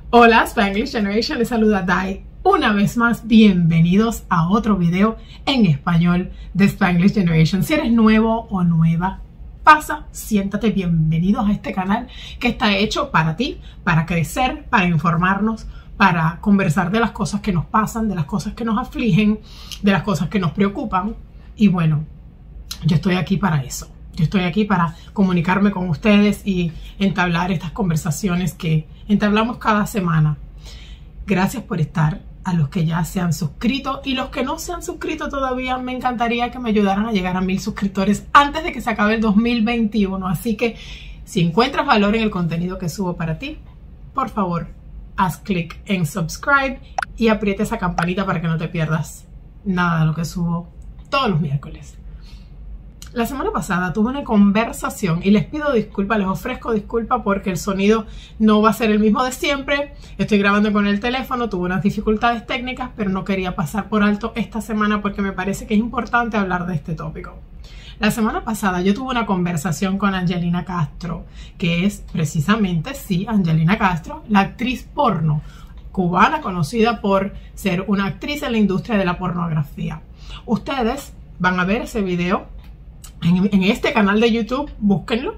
Hola Spanglish Generation, les saluda Dai. Una vez más, bienvenidos a otro video en español de Spanglish Generation. Si eres nuevo o nueva, pasa, siéntate, bienvenidos a este canal que está hecho para ti, para crecer, para informarnos, para conversar de las cosas que nos pasan, de las cosas que nos afligen, de las cosas que nos preocupan. Y bueno, yo estoy aquí para eso. Yo estoy aquí para comunicarme con ustedes y entablar estas conversaciones que entablamos cada semana. Gracias por estar. A los que ya se han suscrito y los que no se han suscrito todavía, me encantaría que me ayudaran a llegar a 1000 suscriptores antes de que se acabe el 2021. Así que si encuentras valor en el contenido que subo para ti, por favor, haz clic en subscribe y aprieta esa campanita para que no te pierdas nada de lo que subo todos los miércoles. La semana pasada tuve una conversación y les pido disculpas, les ofrezco disculpas porque el sonido no va a ser el mismo de siempre. Estoy grabando con el teléfono, tuve unas dificultades técnicas, pero no quería pasar por alto esta semana porque me parece que es importante hablar de este tópico. La semana pasada yo tuve una conversación con Angelina Castro, que es precisamente, sí, Angelina Castro, la actriz porno cubana conocida por ser una actriz en la industria de la pornografía. Ustedes van a ver ese video en este canal de YouTube, búsquenlo.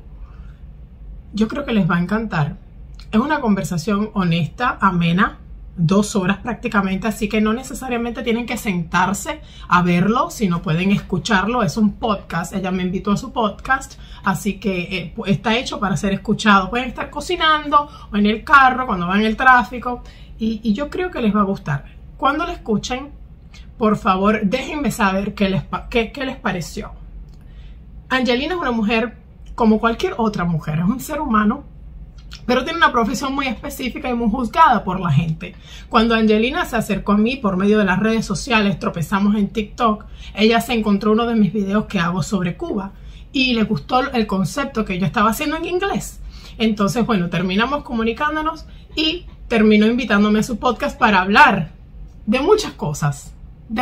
Yo creo que les va a encantar. Es una conversación honesta, amena, 2 horas prácticamente, así que no necesariamente tienen que sentarse a verlo, sino pueden escucharlo. Es un podcast, ella me invitó a su podcast, así que está hecho para ser escuchado. Pueden estar cocinando o en el carro, cuando van en el tráfico, y yo creo que les va a gustar. Cuando lo escuchen, por favor, déjenme saber qué les pareció. Angelina es una mujer como cualquier otra mujer, es un ser humano, pero tiene una profesión muy específica y muy juzgada por la gente. Cuando Angelina se acercó a mí por medio de las redes sociales, tropezamos en TikTok, ella se encontró uno de mis videos que hago sobre Cuba y le gustó el concepto que yo estaba haciendo en inglés. Entonces, bueno, terminamos comunicándonos y terminó invitándome a su podcast para hablar de muchas cosas,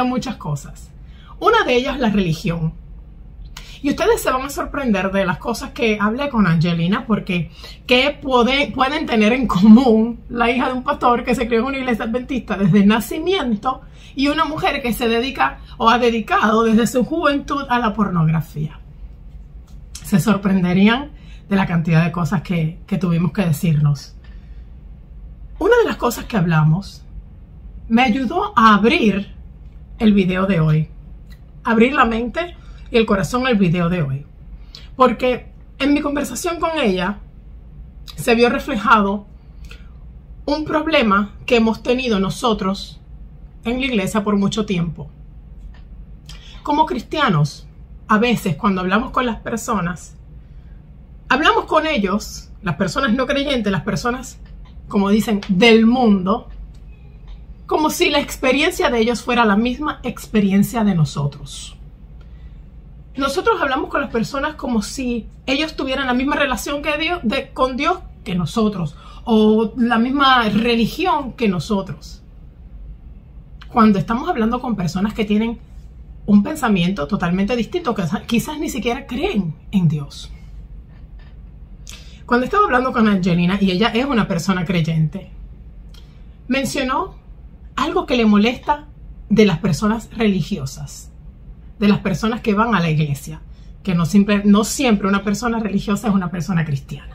Una de ellas, la religión. Y ustedes se van a sorprender de las cosas que hablé con Angelina, porque ¿qué pueden tener en común la hija de un pastor que se crió en una iglesia adventista desde el nacimiento y una mujer que se dedica o ha dedicado desde su juventud a la pornografía? Se sorprenderían de la cantidad de cosas que tuvimos que decirnos. Una de las cosas que hablamos me ayudó a abrir el video de hoy, abrir la mente y el corazón al video de hoy, porque en mi conversación con ella se vio reflejado un problema que hemos tenido nosotros en la iglesia por mucho tiempo. Como cristianos, a veces cuando hablamos con las personas, hablamos con ellos, las personas no creyentes, las personas, como dicen, del mundo, como si la experiencia de ellos fuera la misma experiencia de nosotros. Nosotros hablamos con las personas como si ellos tuvieran la misma relación con Dios que nosotros, o la misma religión que nosotros. Cuando estamos hablando con personas que tienen un pensamiento totalmente distinto, que quizás ni siquiera creen en Dios. Cuando estaba hablando con Angelina, y ella es una persona creyente, mencionó algo que le molesta de las personas religiosas, de las personas que van a la iglesia, que no siempre una persona religiosa es una persona cristiana.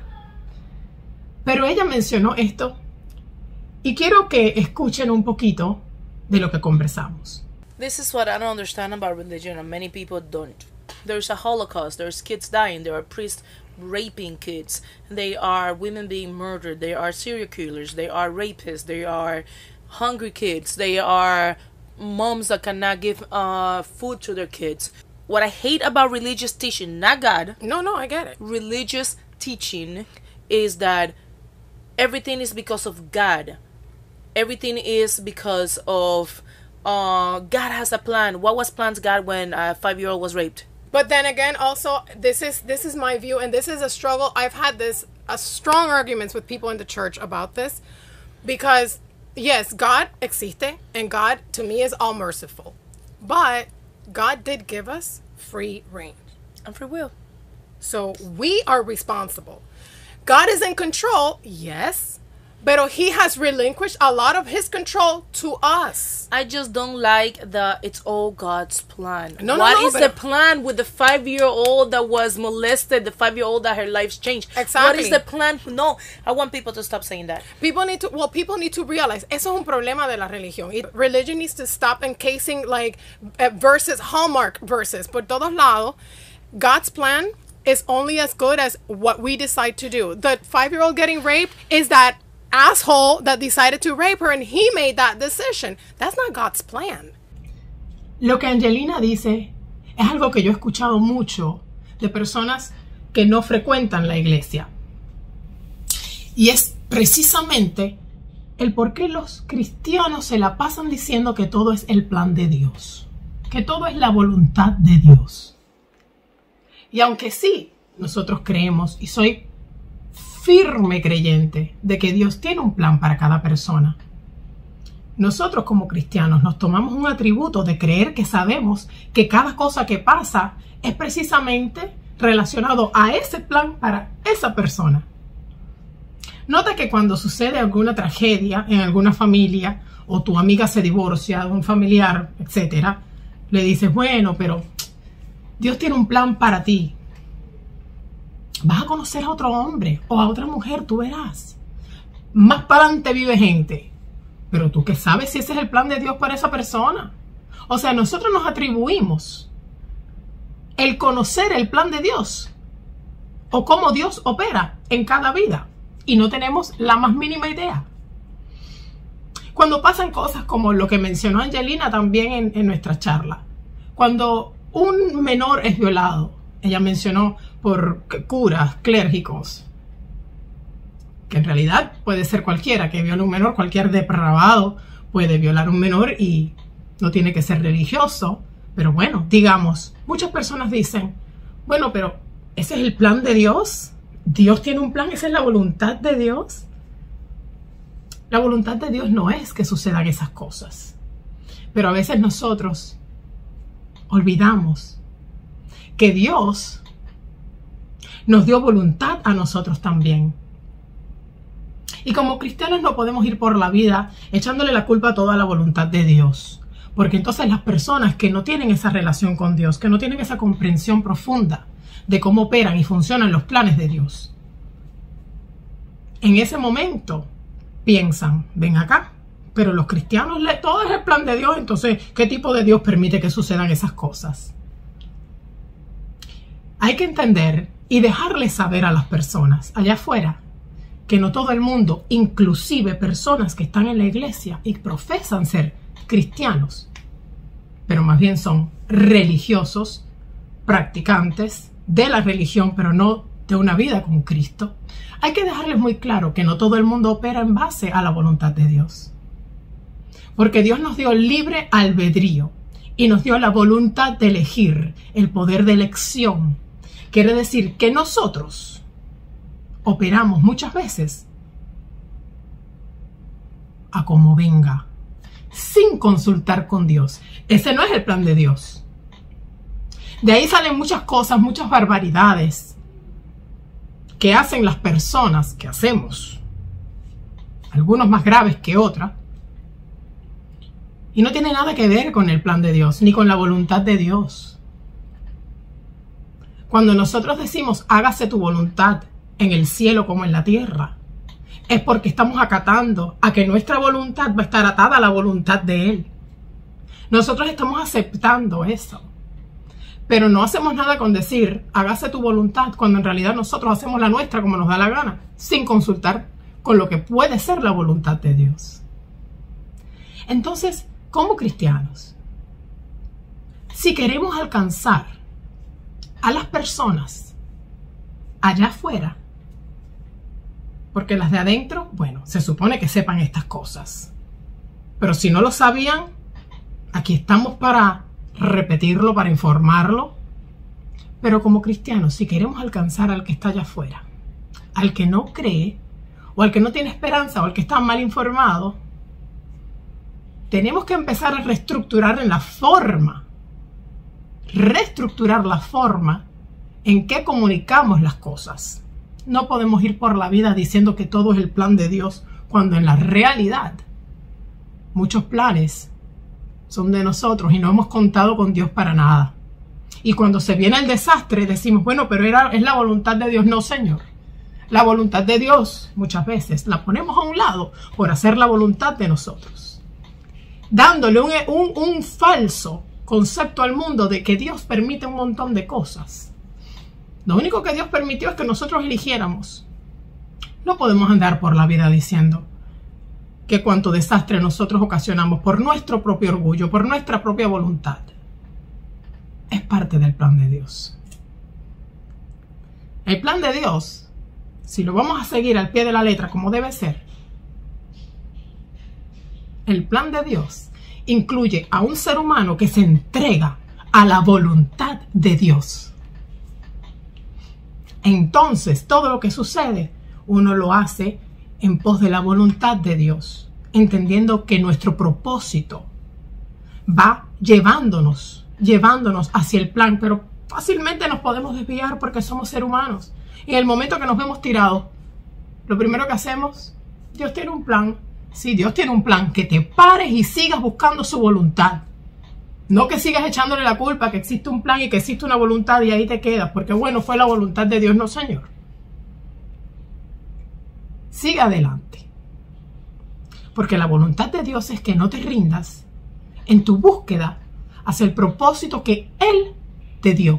Pero ella mencionó esto y quiero que escuchen un poquito de lo que conversamos. This is what I don't understand about religion, and many people don't. There's a Holocaust, there's kids dying, there are priests raping kids, there are women being murdered, there are serial killers, there are rapists, there are hungry kids, there are moms that cannot give food to their kids. What I hate about religious teaching, not God. No, I get it. Religious teaching is that everything is because of God. Everything is because of God has a plan. What was planned God when a 5-year-old was raped? But then again, also, this is my view, and this is a struggle. I've had strong arguments with people in the church about this, because yes, God existe, and God, to me, is all merciful. But God did give us free reign. And free will. So we are responsible. God is in control, yes, But he has relinquished a lot of his control to us. I just don't like the it's all God's plan. No, What no, is the plan with the 5-year-old that was molested, the 5-year-old that her life's changed? Exactly. What is the plan? No, I want people to stop saying that. People need to realize eso es un problema de la religión. Religion needs to stop encasing like verses, Hallmark verses por todos lados. God's plan is only as good as what we decide to do. The 5-year-old getting raped is that asshole that decided to rape her and he made that decision. That's not God's plan. Lo que Angelina dice es algo que yo he escuchado mucho de personas que no frecuentan la iglesia. Y es precisamente el por qué los cristianos se la pasan diciendo que todo es el plan de Dios, que todo es la voluntad de Dios. Y aunque sí, nosotros creemos, y soy firme creyente de que Dios tiene un plan para cada persona, nosotros como cristianos nos tomamos un atributo de creer que sabemos que cada cosa que pasa es precisamente relacionado a ese plan para esa persona. Nota que cuando sucede alguna tragedia en alguna familia o tu amiga se divorcia de un familiar, etcétera, le dices, bueno, pero Dios tiene un plan para ti. Vas a conocer a otro hombre o a otra mujer, tú verás. Más para adelante vive gente. Pero tú qué sabes si ese es el plan de Dios para esa persona. O sea, nosotros nos atribuimos el conocer el plan de Dios o cómo Dios opera en cada vida. Y no tenemos la más mínima idea. Cuando pasan cosas como lo que mencionó Angelina también en nuestra charla. Cuando un menor es violado, ella mencionó por curas, clérgicos, que en realidad puede ser cualquiera que viole a un menor, cualquier depravado puede violar a un menor y no tiene que ser religioso. Pero bueno, digamos, muchas personas dicen, bueno, pero ¿ese es el plan de Dios? ¿Dios tiene un plan? ¿Esa es la voluntad de Dios? La voluntad de Dios no es que sucedan esas cosas. Pero a veces nosotros olvidamos que Dios nos dio voluntad a nosotros también. Y como cristianos no podemos ir por la vida echándole la culpa a toda la voluntad de Dios. Porque entonces las personas que no tienen esa relación con Dios, que no tienen esa comprensión profunda de cómo operan y funcionan los planes de Dios, en ese momento piensan, ven acá, pero los cristianos, todo es el plan de Dios, entonces, ¿qué tipo de Dios permite que sucedan esas cosas? Hay que entender y dejarles saber a las personas allá afuera que no todo el mundo, inclusive personas que están en la iglesia y profesan ser cristianos, pero más bien son religiosos, practicantes de la religión, pero no de una vida con Cristo. Hay que dejarles muy claro que no todo el mundo opera en base a la voluntad de Dios. Porque Dios nos dio libre albedrío y nos dio la voluntad de elegir, el poder de elección. Quiere decir que nosotros operamos muchas veces a como venga, sin consultar con Dios. Ese no es el plan de Dios. De ahí salen muchas cosas, muchas barbaridades que hacen las personas, que hacemos, algunos más graves que otras, y no tiene nada que ver con el plan de Dios, ni con la voluntad de Dios. Cuando nosotros decimos, hágase tu voluntad en el cielo como en la tierra, es porque estamos acatando a que nuestra voluntad va a estar atada a la voluntad de Él. Nosotros estamos aceptando eso. Pero no hacemos nada con decir, hágase tu voluntad, cuando en realidad nosotros hacemos la nuestra como nos da la gana, sin consultar con lo que puede ser la voluntad de Dios. Entonces, como cristianos, si queremos alcanzar a las personas allá afuera, porque las de adentro, bueno, se supone que sepan estas cosas, pero si no lo sabían, aquí estamos para repetirlo, para informarlo. Pero como cristianos, si queremos alcanzar al que está allá afuera, al que no cree, o al que no tiene esperanza, o al que está mal informado, tenemos que empezar a reestructurar la forma en que comunicamos las cosas. No podemos ir por la vida diciendo que todo es el plan de Dios cuando en la realidad muchos planes son de nosotros y no hemos contado con Dios para nada. Y cuando se viene el desastre decimos, bueno, pero es la voluntad de Dios. No, Señor. La voluntad de Dios muchas veces la ponemos a un lado por hacer la voluntad de nosotros, dándole un falso concepto al mundo de que Dios permite un montón de cosas. Lo único que Dios permitió es que nosotros eligiéramos. No podemos andar por la vida diciendo que cuanto desastre nosotros ocasionamos por nuestro propio orgullo, por nuestra propia voluntad, es parte del plan de Dios. El plan de Dios, si lo vamos a seguir al pie de la letra como debe ser, el plan de Dios incluye a un ser humano que se entrega a la voluntad de Dios. Entonces, todo lo que sucede, uno lo hace en pos de la voluntad de Dios, entendiendo que nuestro propósito va llevándonos hacia el plan, pero fácilmente nos podemos desviar porque somos seres humanos. Y en el momento que nos vemos tirados, lo primero que hacemos, Dios tiene un plan. Sí, Dios tiene un plan, que te pares y sigas buscando su voluntad. No que sigas echándole la culpa que existe un plan y que existe una voluntad y ahí te quedas, porque bueno, fue la voluntad de Dios. No, Señor. Sigue adelante. Porque la voluntad de Dios es que no te rindas en tu búsqueda hacia el propósito que Él te dio.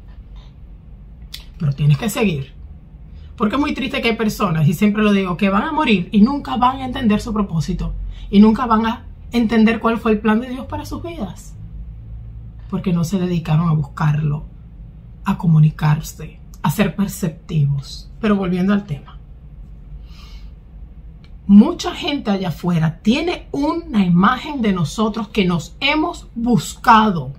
Pero tienes que seguir. Porque es muy triste que hay personas, y siempre lo digo, que van a morir y nunca van a entender su propósito. Y nunca van a entender cuál fue el plan de Dios para sus vidas. Porque no se dedicaron a buscarlo, a comunicarse, a ser perceptivos. Pero volviendo al tema. Mucha gente allá afuera tiene una imagen de nosotros que nos hemos buscado.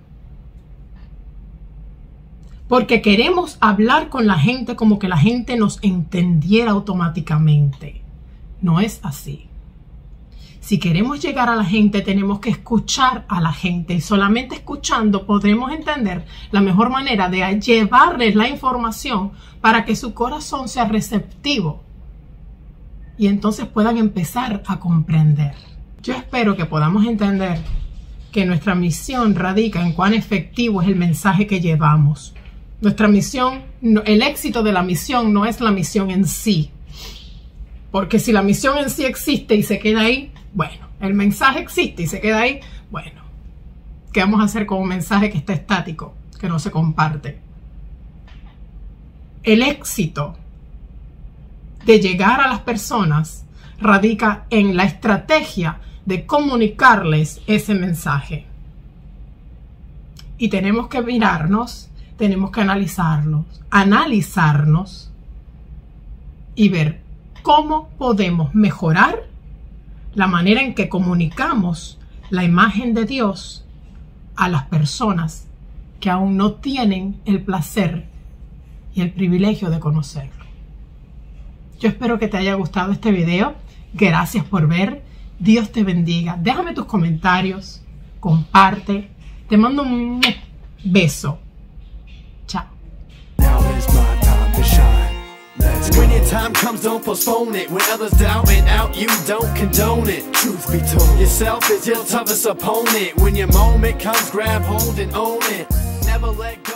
Porque queremos hablar con la gente como que la gente nos entendiera automáticamente. No es así. Si queremos llegar a la gente, tenemos que escuchar a la gente. Y solamente escuchando podremos entender la mejor manera de llevarles la información para que su corazón sea receptivo. Y entonces puedan empezar a comprender. Yo espero que podamos entender que nuestra misión radica en cuán efectivo es el mensaje que llevamos. Nuestra misión, el éxito de la misión no es la misión en sí. Porque si la misión en sí existe y se queda ahí, bueno, el mensaje existe y se queda ahí, bueno, ¿qué vamos a hacer con un mensaje que está estático, que no se comparte? El éxito de llegar a las personas radica en la estrategia de comunicarles ese mensaje. Y tenemos que mirarnos, tenemos que analizarnos y ver cómo podemos mejorar la manera en que comunicamos la imagen de Dios a las personas que aún no tienen el placer y el privilegio de conocerlo. Yo espero que te haya gustado este video. Gracias por ver. Dios te bendiga. Déjame tus comentarios. Comparte. Te mando un beso. Chao. When your time comes, don't postpone it. When others doubt it out, you don't condone it. Truth be told, yourself is your toughest opponent. When your moment comes, grab hold and own it. Never let go.